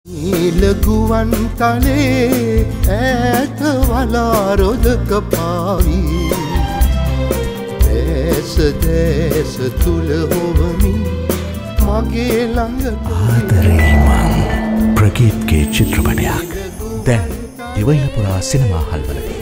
ලගුවන් තලේ ඈත වලාරොදක පාවි දැස තුල හොවමි මගේ ළඟට ආදරේ මන් ප්‍රගීත්ගේ චිත්‍රපටයක් දැන් දිවයින පුරා සිනමා හල්වලදී